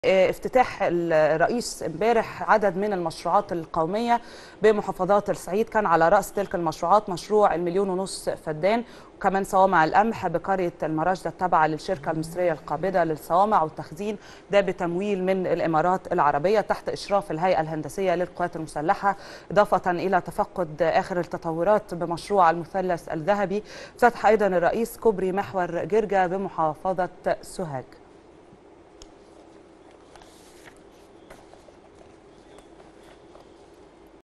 افتتاح الرئيس امبارح عدد من المشروعات القومية بمحافظات الصعيد. كان على رأس تلك المشروعات مشروع 1.5 مليون فدان، وكمان صوامع القمح بقرية المراجدة التابعة للشركة المصرية القابضة للصوامع والتخزين، ده بتمويل من الإمارات العربية تحت إشراف الهيئة الهندسية للقوات المسلحة، إضافة إلى تفقد آخر التطورات بمشروع المثلث الذهبي. فتح أيضا الرئيس كوبري محور جرجا بمحافظة سوهاج.